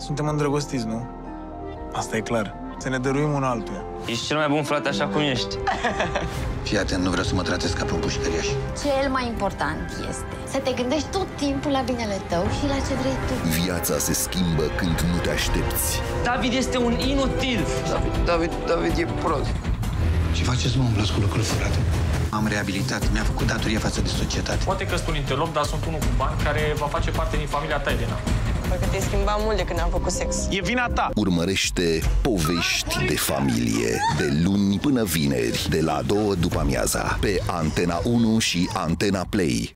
Suntem îndrăgostiți, nu? Asta e clar. Să ne dăruim unul altuia. Ești cel mai bun frate așa cum ești. Fii atent, nu vreau să mă tratez ca pe un pușcăriaș. Cel mai important este să te gândești tot timpul la binele tău și la ce vrei tu. Viața se schimbă când nu te aștepți. David este un inutil. David e prost. Ce faceți, mă, umblați cu lucruri furate? Am reabilitat, mi-a făcut datorie față de societate. Poate că sunt un interlop, dar sunt unul cu bani care va face parte din familia ta, Elena. Pentru că te-ai schimbat mult de când am făcut sex. E vina ta! Urmărește Povești de familie de luni până vineri, de la 2 după amiaza, pe Antena 1 și Antena Play.